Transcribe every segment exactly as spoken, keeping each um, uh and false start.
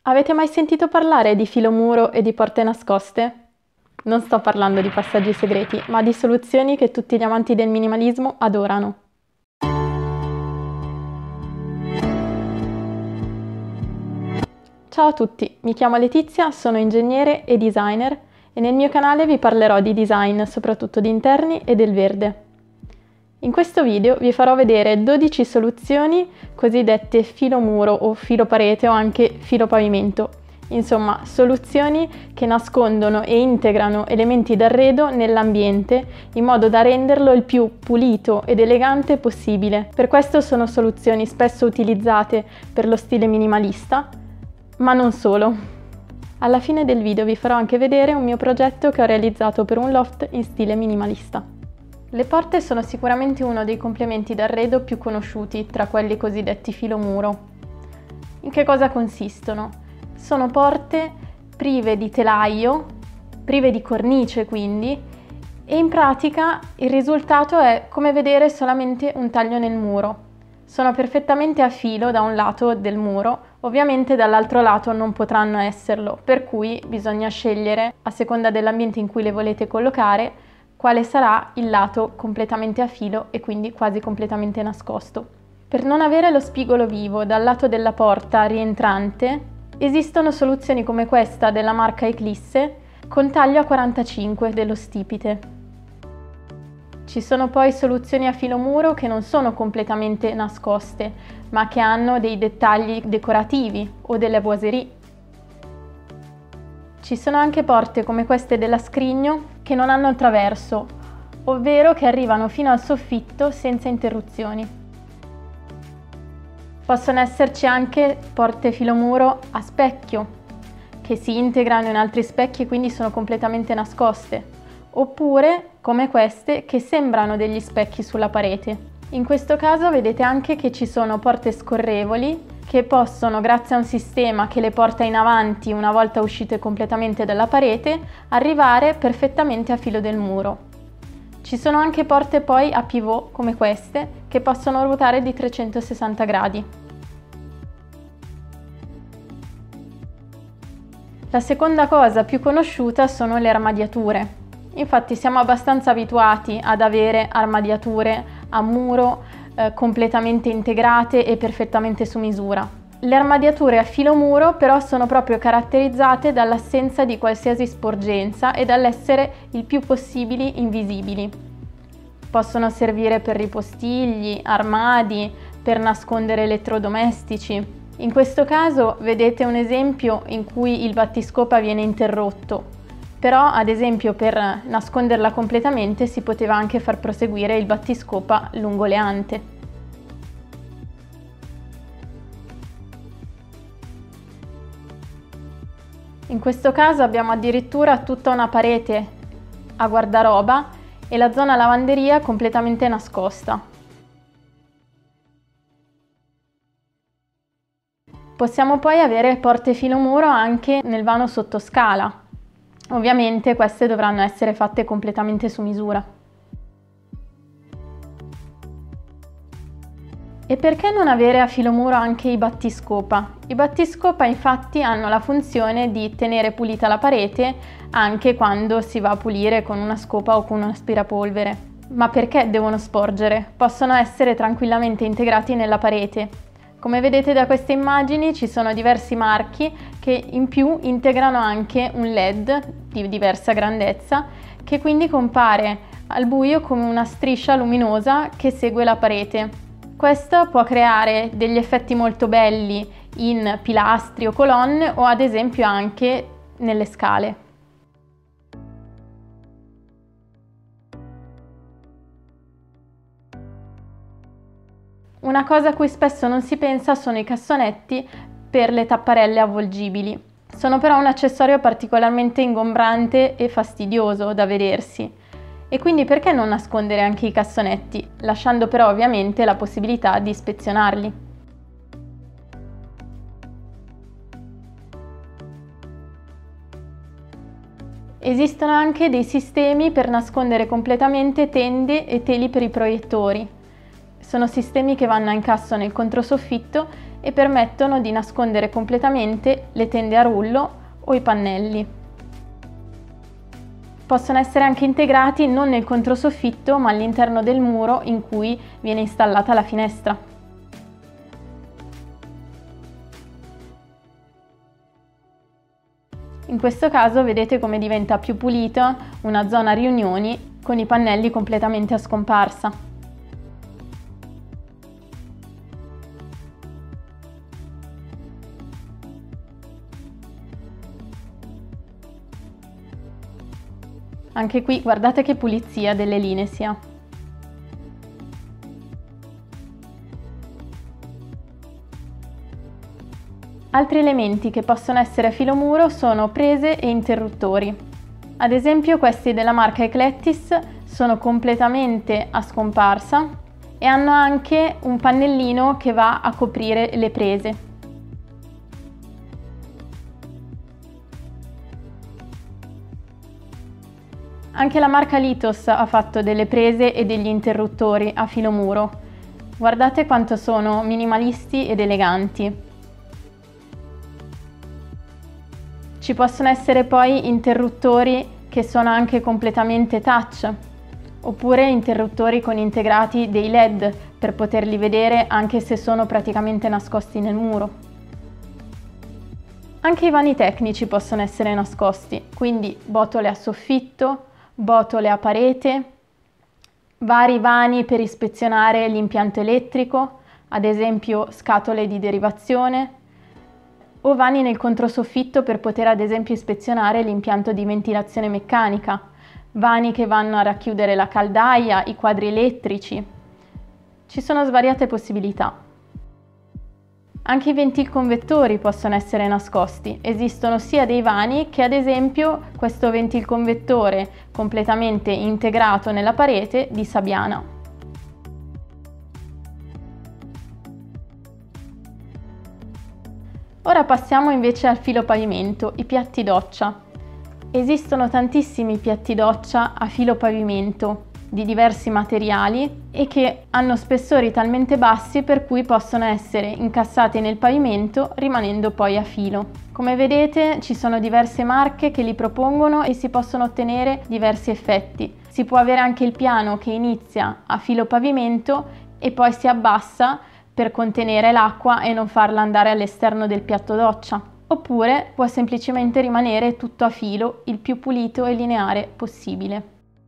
Avete mai sentito parlare di filo muro e di porte nascoste? Non sto parlando di passaggi segreti, ma di soluzioni che tutti gli amanti del minimalismo adorano. Ciao a tutti, mi chiamo Letizia, sono ingegnere e designer e nel mio canale vi parlerò di design, soprattutto di interni e del verde. In questo video vi farò vedere dodici soluzioni cosiddette filo muro o filo parete o anche filo pavimento. Insomma, soluzioni che nascondono e integrano elementi d'arredo nell'ambiente in modo da renderlo il più pulito ed elegante possibile. Per questo sono soluzioni spesso utilizzate per lo stile minimalista, ma non solo. Alla fine del video vi farò anche vedere un mio progetto che ho realizzato per un loft in stile minimalista. Le porte sono sicuramente uno dei complementi d'arredo più conosciuti tra quelli cosiddetti filo muro. In che cosa consistono? Sono porte prive di telaio, prive di cornice quindi, e in pratica il risultato è come vedere solamente un taglio nel muro. Sono perfettamente a filo da un lato del muro, ovviamente dall'altro lato non potranno esserlo, per cui bisogna scegliere, a seconda dell'ambiente in cui le volete collocare, quale sarà il lato completamente a filo e quindi quasi completamente nascosto. Per non avere lo spigolo vivo dal lato della porta rientrante, esistono soluzioni come questa della marca Eclisse con taglio a quarantacinque dello stipite. Ci sono poi soluzioni a filo muro che non sono completamente nascoste, ma che hanno dei dettagli decorativi o delle boiserie. Ci sono anche porte come queste della Scrigno che non hanno il traverso, ovvero che arrivano fino al soffitto senza interruzioni. Possono esserci anche porte filomuro a specchio, che si integrano in altri specchi e quindi sono completamente nascoste, oppure come queste che sembrano degli specchi sulla parete. In questo caso vedete anche che ci sono porte scorrevoli che possono, grazie a un sistema che le porta in avanti una volta uscite completamente dalla parete, arrivare perfettamente a filo del muro. Ci sono anche porte poi a pivot come queste che possono ruotare di trecentosessanta gradi. La seconda cosa più conosciuta sono le armadiature. Infatti siamo abbastanza abituati ad avere armadiature a muro eh, completamente integrate e perfettamente su misura. Le armadiature a filo muro però sono proprio caratterizzate dall'assenza di qualsiasi sporgenza e dall'essere il più possibili invisibili. Possono servire per ripostigli, armadi, per nascondere elettrodomestici. In questo caso vedete un esempio in cui il battiscopa viene interrotto. Però, ad esempio, per nasconderla completamente si poteva anche far proseguire il battiscopa lungo le ante. In questo caso abbiamo addirittura tutta una parete a guardaroba e la zona lavanderia completamente nascosta. Possiamo poi avere porte filomuro anche nel vano sottoscala. Ovviamente queste dovranno essere fatte completamente su misura. E perché non avere a filo muro anche i battiscopa? I battiscopa infatti hanno la funzione di tenere pulita la parete anche quando si va a pulire con una scopa o con un aspirapolvere. Ma perché devono sporgere? Possono essere tranquillamente integrati nella parete. Come vedete da queste immagini ci sono diversi marchi che in più integrano anche un L E D di diversa grandezza che quindi compare al buio come una striscia luminosa che segue la parete. Questo può creare degli effetti molto belli in pilastri o colonne o ad esempio anche nelle scale. Una cosa a cui spesso non si pensa sono i cassonetti per le tapparelle avvolgibili. Sono però un accessorio particolarmente ingombrante e fastidioso da vedersi. E quindi perché non nascondere anche i cassonetti, lasciando però ovviamente la possibilità di ispezionarli? Esistono anche dei sistemi per nascondere completamente tende e teli per i proiettori. Sono sistemi che vanno a incasso nel controsoffitto e permettono di nascondere completamente le tende a rullo o i pannelli. Possono essere anche integrati non nel controsoffitto ma all'interno del muro in cui viene installata la finestra. In questo caso vedete come diventa più pulita una zona riunioni con i pannelli completamente a scomparsa. Anche qui guardate che pulizia delle linee si ha. Altri elementi che possono essere a filo muro sono prese e interruttori. Ad esempio questi della marca Eclectis sono completamente a scomparsa e hanno anche un pannellino che va a coprire le prese. Anche la marca Litos ha fatto delle prese e degli interruttori a filo muro. Guardate quanto sono minimalisti ed eleganti. Ci possono essere poi interruttori che sono anche completamente touch, oppure interruttori con integrati dei L E D per poterli vedere anche se sono praticamente nascosti nel muro. Anche i vani tecnici possono essere nascosti, quindi botole a soffitto, botole a parete, vari vani per ispezionare l'impianto elettrico, ad esempio scatole di derivazione, o vani nel controsoffitto per poter ad esempio ispezionare l'impianto di ventilazione meccanica, vani che vanno a racchiudere la caldaia, i quadri elettrici. Ci sono svariate possibilità. Anche i ventilconvettori possono essere nascosti. Esistono sia dei vani che ad esempio questo ventilconvettore completamente integrato nella parete di Sabiana. Ora passiamo invece al filo pavimento, i piatti doccia. Esistono tantissimi piatti doccia a filo pavimento di diversi materiali e che hanno spessori talmente bassi per cui possono essere incassati nel pavimento rimanendo poi a filo. Come vedete ci sono diverse marche che li propongono e si possono ottenere diversi effetti. Si può avere anche il piano che inizia a filo pavimento e poi si abbassa per contenere l'acqua e non farla andare all'esterno del piatto doccia, oppure può semplicemente rimanere tutto a filo, il più pulito e lineare possibile.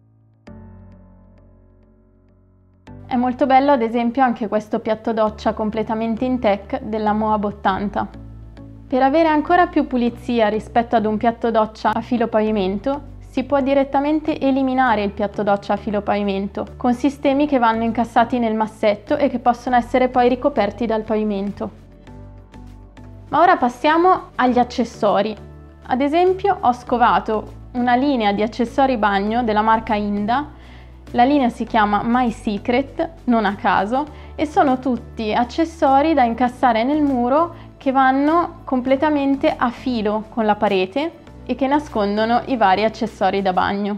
È molto bello ad esempio anche questo piatto doccia completamente in tech della Moab ottanta. Per avere ancora più pulizia rispetto ad un piatto doccia a filo pavimento, si può direttamente eliminare il piatto doccia a filo pavimento con sistemi che vanno incassati nel massetto e che possono essere poi ricoperti dal pavimento. Ma ora passiamo agli accessori. Ad esempio ho scovato una linea di accessori bagno della marca Inda. La linea si chiama My Secret, non a caso, e sono tutti accessori da incassare nel muro che vanno completamente a filo con la parete e che nascondono i vari accessori da bagno.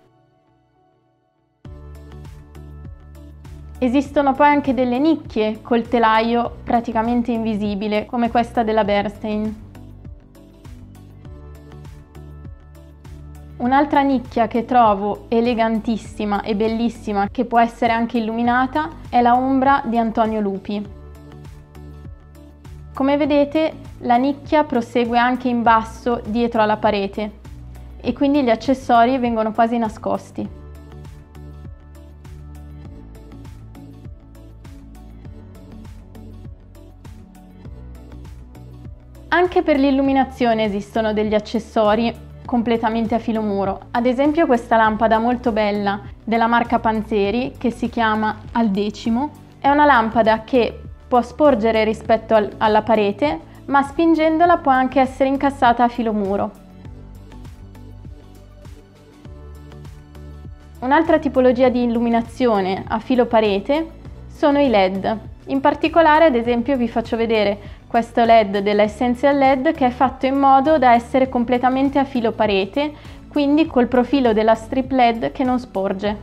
Esistono poi anche delle nicchie col telaio praticamente invisibile, come questa della Bernstein. Un'altra nicchia che trovo elegantissima e bellissima, che può essere anche illuminata, è la ombra di Antonio Lupi. Come vedete, la nicchia prosegue anche in basso dietro alla parete e quindi gli accessori vengono quasi nascosti. Anche per l'illuminazione esistono degli accessori completamente a filo muro. Ad esempio questa lampada molto bella della marca Panzeri, che si chiama Al Decimo, è una lampada che può sporgere rispetto al, alla parete, ma spingendola può anche essere incassata a filo muro. Un'altra tipologia di illuminazione a filo parete sono i L E D. In particolare, ad esempio, vi faccio vedere questo L E D della Essential L E D che è fatto in modo da essere completamente a filo parete, quindi col profilo della strip L E D che non sporge.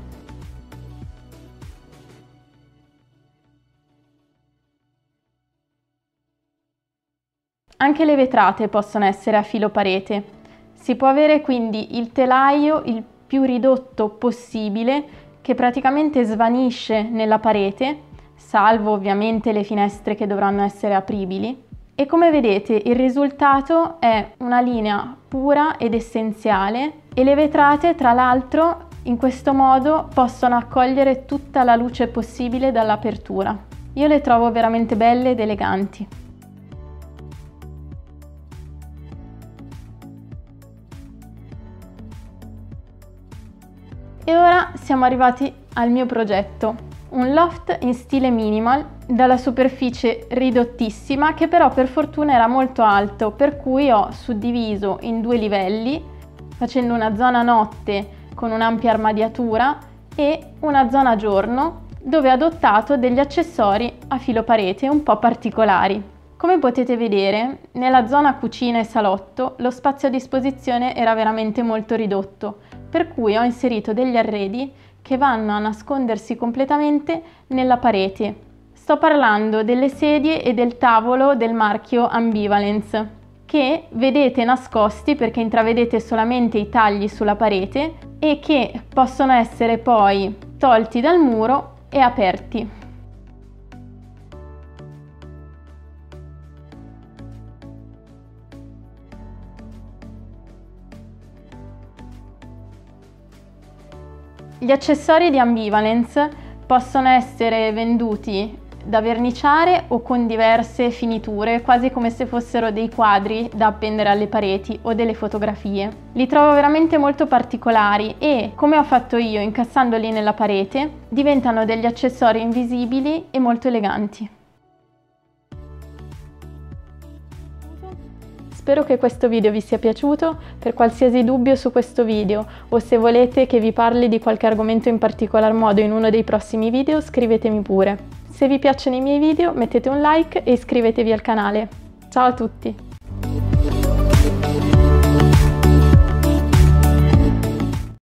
Anche le vetrate possono essere a filo parete. Si può avere quindi il telaio il più ridotto possibile, che praticamente svanisce nella parete, salvo ovviamente le finestre che dovranno essere apribili. E come vedete il risultato è una linea pura ed essenziale, e le vetrate tra l'altro in questo modo possono accogliere tutta la luce possibile dall'apertura. Io le trovo veramente belle ed eleganti. E ora siamo arrivati al mio progetto, un loft in stile minimal dalla superficie ridottissima, che però per fortuna era molto alto, per cui ho suddiviso in due livelli, facendo una zona notte con un'ampia armadiatura e una zona giorno, dove ho adottato degli accessori a filo parete un po' particolari. Come potete vedere, nella zona cucina e salotto lo spazio a disposizione era veramente molto ridotto, per cui ho inserito degli arredi che vanno a nascondersi completamente nella parete. Sto parlando delle sedie e del tavolo del marchio Ambivalence, che vedete nascosti perché intravedete solamente i tagli sulla parete e che possono essere poi tolti dal muro e aperti. Gli accessori di Ambivalence possono essere venduti da verniciare o con diverse finiture, quasi come se fossero dei quadri da appendere alle pareti o delle fotografie. Li trovo veramente molto particolari e, come ho fatto io incassandoli nella parete, diventano degli accessori invisibili e molto eleganti. Spero che questo video vi sia piaciuto. Per qualsiasi dubbio su questo video o se volete che vi parli di qualche argomento in particolar modo in uno dei prossimi video, scrivetemi pure. Se vi piacciono i miei video mettete un like e iscrivetevi al canale. Ciao a tutti!